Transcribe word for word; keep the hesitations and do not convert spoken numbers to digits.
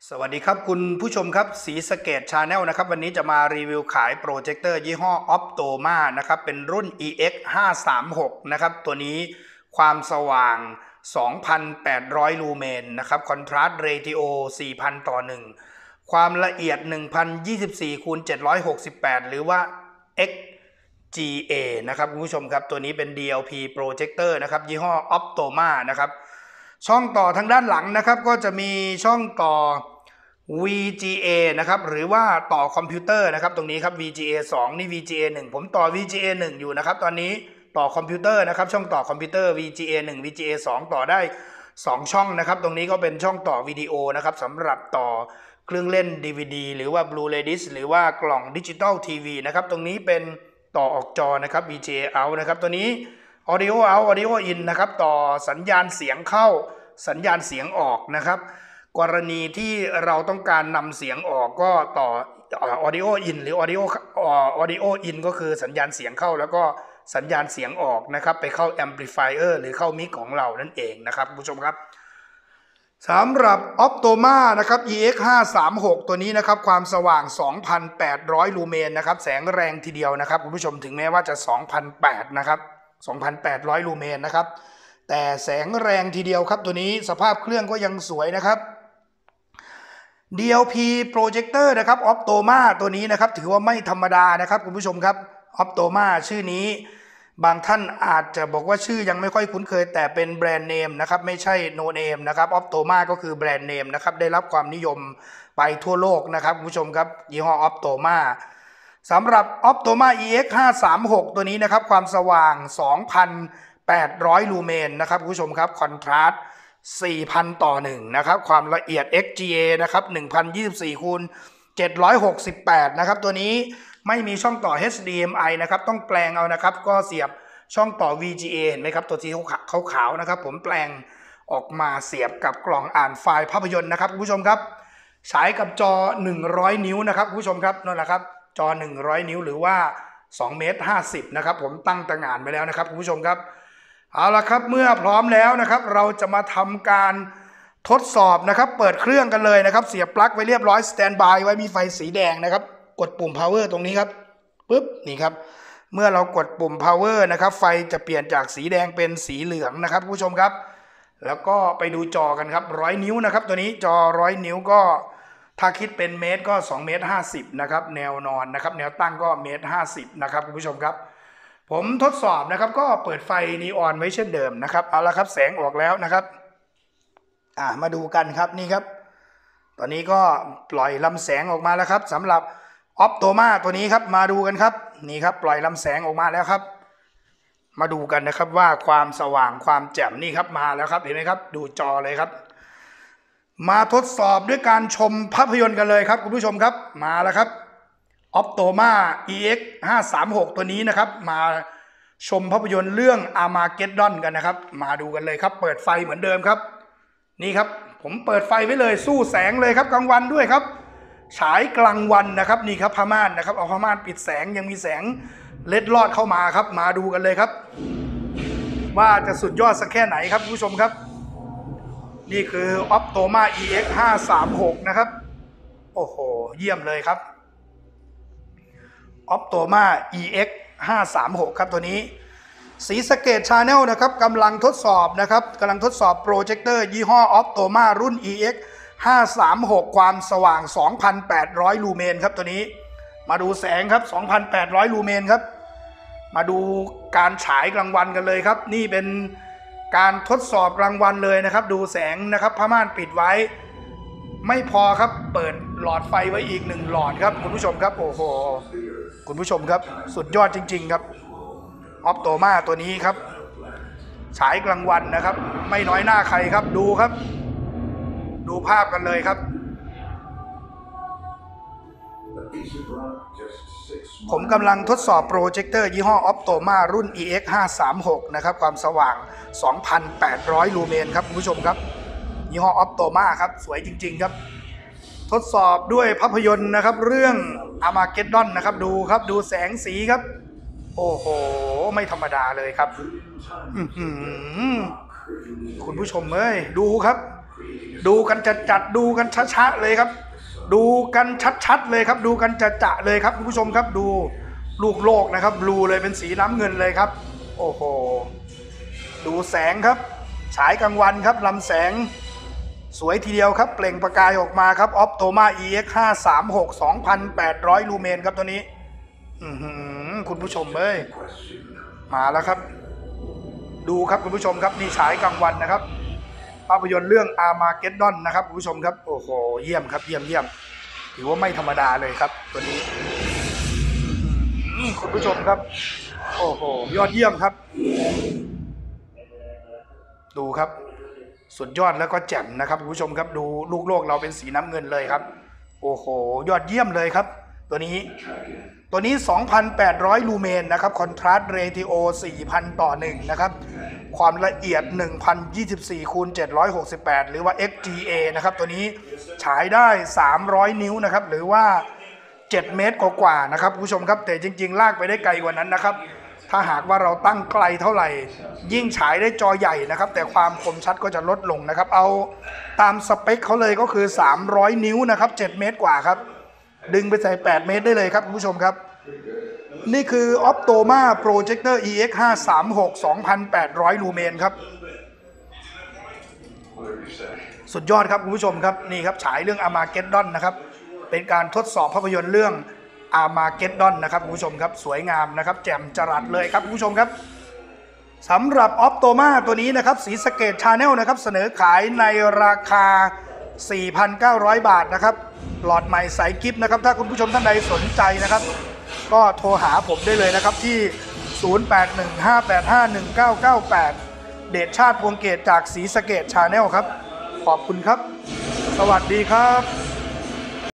สวัสดีครับคุณผู้ชมครับสีสะเกตชาแนลนะครับวันนี้จะมารีวิวขายโปรเจคเตอร์ยี่ห้อ Optoma นะครับเป็นรุ่น อี เอ็กซ์ ห้าสามหก นะครับตัวนี้ความสว่าง สองพันแปดร้อย ลูเมนนะครับคอนทราสต์เรติโอ สี่พัน ต่อ หนึ่ง ความละเอียด หนึ่งพันยี่สิบสี่ คูณ เจ็ดร้อยหกสิบแปด หรือว่า เอ็กซ์ จี เอ นะครับคุณผู้ชมครับตัวนี้เป็น ดี แอล พี Projector นะครับยี่ห้อ Optoma นะครับช่องต่อทางด้านหลังนะครับก็จะมีช่องต่อ วี จี เอ นะครับหรือว่าต่อคอมพิวเตอร์นะครับตรงนี้ครับ วี จี เอ สอง นี่ วี จี เอ หนึ่ง ผมต่อ วี จี เอ หนึ่ง อยู่นะครับตอนนี้ต่อคอมพิวเตอร์นะครับช่องต่อคอมพิวเตอร์ วี จี เอ หนึ่ง วี จี เอ สอง ต่อได้สองช่องนะครับตรงนี้ก็เป็นช่องต่อวิดีโอนะครับสำหรับต่อเครื่องเล่น ดี วี ดี หรือว่า Blu-ray Disc หรือว่ากล่องดิจิตอลทีวีนะครับตรงนี้เป็นต่อออกจอนะครับ วี จี เอ out นะครับตัวนี้ Audio out Audio in นะครับต่อสัญญาณเสียงเข้าสัญญาณเสียงออกนะครับกรณีที่เราต้องการนำเสียงออกก็ต่อ audio in หรือ audio audio in ก็คือสัญญาณเสียงเข้าแล้วก็สัญญาณเสียงออกนะครับไปเข้า amplifier หรือเข้ามิกของเรานั่นเองนะครับผู้ชมครับสำหรับ Optoma นะครับ อี เอ็กซ์ ห้าสามหก ตัวนี้นะครับความสว่าง สองพันแปดร้อย ลูเมนนะครับแสงแรงทีเดียวนะครับคุณผู้ชมถึงแม้ว่าจะ สองพันแปดร้อย นะครับ สองพันแปดร้อย ลูเมนนะครับแต่แสงแรงทีเดียวครับตัวนี้สภาพเครื่องก็ยังสวยนะครับดี แอล พี Projector นะครับ Optoma ตัวนี้นะครับถือว่าไม่ธรรมดานะครับคุณผู้ชมครับ Optoma ชื่อนี้บางท่านอาจจะบอกว่าชื่อยังไม่ค่อยคุ้นเคยแต่เป็นแบรนด์เนมนะครับไม่ใช่โนเนมนะครับ Optoma ก็คือแบรนด์เนมนะครับได้รับความนิยมไปทั่วโลกนะครับคุณผู้ชมครับยี่ห้อ Optoma สำหรับ Optoma อี เอ็กซ์ ห้าสามหก ตัวนี้นะครับความสว่าง สองพันแปดร้อย ลูเมนนะครับคุณผู้ชมครับคอนทราสต์สี่พัน ต่อ หนึ่ง นะครับความละเอียด เอ็กซ์ จี เอ นะครับ หนึ่งพันยี่สิบสี่ คูณ เจ็ดร้อยหกสิบแปด นะครับตัวนี้ไม่มีช่องต่อ เอช ดี เอ็ม ไอ นะครับต้องแปลงเอานะครับก็เสียบช่องต่อ วี จี เอ เห็นไหมครับตัวสีขาวๆนะครับผมแปลงออกมาเสียบกับกล่องอ่านไฟล์ภาพยนตร์นะครับคุณผู้ชมครับฉายกับจอหนึ่งร้อยนิ้วนะครับคุณผู้ชมครับนั่นแหละครับจอหนึ่งร้อยนิ้วหรือว่าสองเมตรห้าสิบนะครับผมตั้งตางานไปแล้วนะครับคุณผู้ชมครับเอาละครับเมื่อพร้อมแล้วนะครับเราจะมาทำการทดสอบนะครับเปิดเครื่องกันเลยนะครับเสียบปลั๊กไว้เรียบร้อยสแตนบายไว้มีไฟสีแดงนะครับกดปุ่ม power ตรงนี้ครับปึ๊บนี่ครับเมื่อเรากดปุ่ม power นะครับไฟจะเปลี่ยนจากสีแดงเป็นสีเหลืองนะครับผู้ชมครับแล้วก็ไปดูจอกันครับร้อยนิ้วนะครับตัวนี้จอร้อยนิ้วก็ถ้าคิดเป็นเมตรก็สองเมตรห้าสิบนะครับแนวนอนนะครับแนวตั้งก็เมตรห้าสิบนะครับคุณผู้ชมครับผมทดสอบนะครับก็เปิดไฟนีออนไว้เช่นเดิมนะครับเอาละครับแสงออกแล้วนะครับอ่ามาดูกันครับนี่ครับตอนนี้ก็ปล่อยลำแสงออกมาแล้วครับสำหรับ Optoma ตัวนี้ครับมาดูกันครับนี่ครับปล่อยลำแสงออกมาแล้วครับมาดูกันนะครับว่าความสว่างความแจ่มนี่ครับมาแล้วครับเห็นไหมครับดูจอเลยครับมาทดสอบด้วยการชมภาพยนตร์กันเลยครับคุณผู้ชมครับมาแล้วครับOptoma อี เอ็กซ์ ห้าสามหก ตัวนี้นะครับมาชมภาพยนตร์เรื่อง Armageddon กันนะครับมาดูกันเลยครับเปิดไฟเหมือนเดิมครับนี่ครับผมเปิดไฟไว้เลยสู้แสงเลยครับกลางวันด้วยครับฉายกลางวันนะครับนี่ครับผ้าม่านนะครับเอาผ้าม่านปิดแสงยังมีแสงเล็ดลอดเข้ามาครับมาดูกันเลยครับว่าจะสุดยอดสักแค่ไหนครับผู้ชมครับนี่คือ Optoma อี เอ็กซ์ ห้าสามหก นะครับโอ้โหเยี่ยมเลยครับOptoma อี เอ็กซ์ ห้าสามหก ครับตัวนี้สีสะเกตชาแนลนะครับกำลังทดสอบนะครับกำลังทดสอบโปรเจคเตอร์ยี่ห้อ Optoma รุ่น อี เอ็กซ์ ห้าสามหก ความสว่าง สองพันแปดร้อย ลูเมนครับตัวนี้มาดูแสงครับ สองพันแปดร้อย ลูเมนครับมาดูการฉายกลางวันกันเลยครับนี่เป็นการทดสอบกลางวันเลยนะครับดูแสงนะครับผ้าม่านปิดไว้ไม่พอครับเปิดหลอดไฟไว้อีกหนึ่งหลอดครับคุณผู้ชมครับโอ้โหคุณผู้ชมครับสุดยอดจริงๆครับOptoma ตัวนี้ครับฉายกลางวันนะครับไม่น้อยหน้าใครครับดูครับดูภาพกันเลยครับผมกำลังทดสอบโปรเจคเตอร์ยี่ห้อ Optoma รุ่น อี เอ็กซ์ ห้าสามหก นะครับความสว่าง สองพันแปดร้อย ลูเมนครับคุณผู้ชมครับยี่ห้อ Optoma ครับสวยจริงๆครับทดสอบด้วยภาพยนตร์นะครับเรื่อง Armageddon นะครับดูครับดูแสงสีครับโอ้โหไม่ธรรมดาเลยครับคุณผู้ชมเอ้ยดูครับดูกันจัดจัดดูกันชัดๆเลยครับดูกันชัดๆเลยครับดูกันจัดจะเลยครับคุณผู้ชมครับดูลูกโลกนะครับบลูเลยเป็นสีน้ำเงินเลยครับโอ้โหดูแสงครับฉายกลางวันครับลำแสงสวยทีเดียวครับเปล่งประกายออกมาครับ Optoma อี เอ็กซ์ ห้าสามหก สองพันแปดร้อย ลูเมนครับตัวนี้อือหือคุณผู้ชมเอ้ยมาแล้วครับดูครับคุณผู้ชมครับนี่ฉายกลางวันนะครับภาพยนตร์เรื่อง Armageddon นะครับคุณผู้ชมครับโอ้โหเยี่ยมครับเยี่ยมเยี่ยมถือว่าไม่ธรรมดาเลยครับตัวนี้คุณผู้ชมครับโอ้โหยอดเยี่ยมครับดูครับสุดยอดแล้วก็แจ่มนะครับคุณผู้ชมครับดูลูกโลกเราเป็นสีน้ำเงินเลยครับโอ้โหยอดเยี่ยมเลยครับตัวนี้ตัวนี้ สองพันแปดร้อย ลูเมนนะครับคอนทราสต์เรติโอ สี่พัน ต่อหนึ่งนะครับความละเอียด หนึ่งพันยี่สิบสี่ คูณ เจ็ดร้อยหกสิบแปด หรือว่า เอ็กซ์ จี เอ นะครับตัวนี้ฉายได้สามร้อยนิ้วนะครับหรือว่าเจ็ดเมตรกว่าๆนะครับคุณผู้ชมครับแต่จริงๆลากไปได้ไกลกว่านั้นนะครับถ้าหากว่าเราตั้งไกลเท่าไหร่ยิ่งฉายได้จอใหญ่นะครับแต่ความคมชัดก็จะลดลงนะครับเอาตามสเปคเขาเลยก็คือสามร้อยนิ้วนะครับเจ็ดเมตรกว่าครับดึงไปใส่แปดเมตรได้เลยครับคุณผู้ชมครับนี่คือ Optoma Projector อี เอ็กซ์ ห้าสามหก สองพันแปดร้อย ลูเมนครับสุดยอดครับคุณผู้ชมครับนี่ครับฉายเรื่อง Armageddon นะครับเป็นการทดสอบภาพยนตร์เรื่อง Armageddon นะครับคุณผู้ชมครับสวยงามนะครับแจ่มจรัสเลยครับคุณผู้ชมครับสำหรับ Optoma ตัวนี้นะครับศรีสะเกษ Channel นะครับเสนอขายในราคา สี่พันเก้าร้อย บาทนะครับหลอดใหม่ใสกิฟต์นะครับถ้าคุณผู้ชมท่านใดสนใจนะครับก็โทรหาผมได้เลยนะครับที่ ศูนย์ แปด หนึ่ง ห้า แปด ห้า หนึ่ง เก้า เก้า แปด เดชชาติพวงเกตจากศรีสะเกษ Channel ครับขอบคุณครับสวัสดีครับ